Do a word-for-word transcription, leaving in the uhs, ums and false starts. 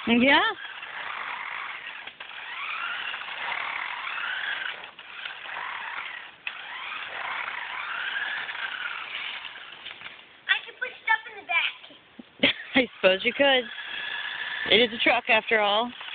Yeah. I could put stuff in the back. I suppose you could. It is a truck after all.